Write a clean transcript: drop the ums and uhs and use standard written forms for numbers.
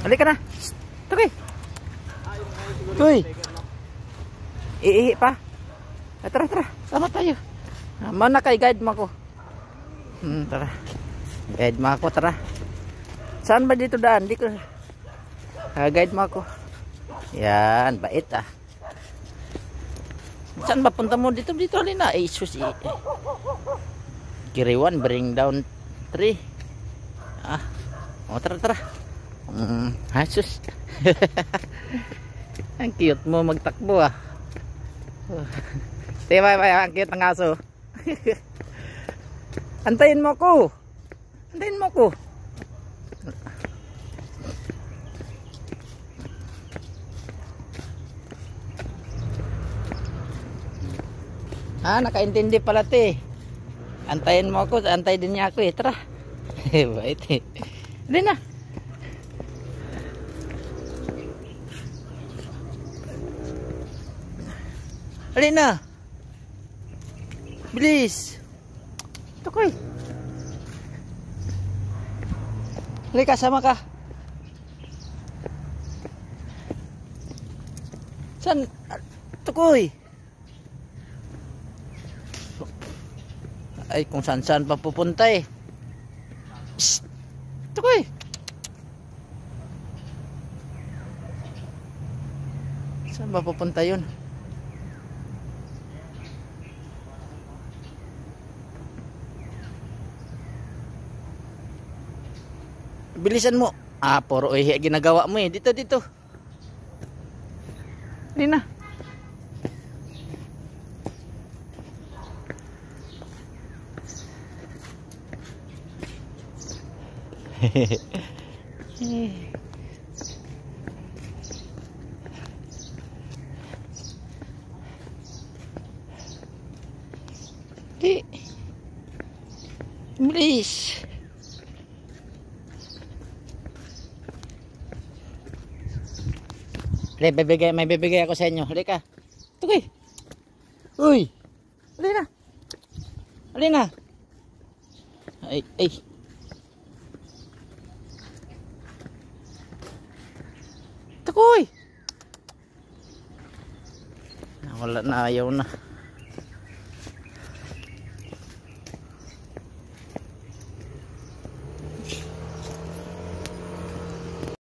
Halika na. Tukoy. Tukoy. Iihi pa. Tara, tara. Sama tayo. Mana kay guide mo ko. Tara. Guide mo ako, tara. Saan ba dito daan? Di ko. Guide mo ako. Yan, bait ah. Saan ba punta mo? Dito, dito alin na. Eh, sus. Kiriwan, bring down 3. Tara, tara. Sus. Ang cute mo magtakbo ah. Diba, ang cute ng aso. Antayin mo ko. Antayin mo ko. Nakaintindi pala te. Antayin mo ako, antay din niya ako eh. Tara. Bait eh. Hindi na. Alin na. Bilis. Tukoy. Halika, sama ka. Saan? Tukoy. Ay, kung saan-saan pa pupunta eh. Psst! Tukoy! Saan ba pupunta yun? Bilisan mo. Puro ihi ginagawa mo eh. Dito, dito. Hindi na. Bilis. May bibigay ako sa inyo. Halika. Tukoy. Uy. Halina. Halina. Ay, ay. Tukoy. Wala na, ayaw na.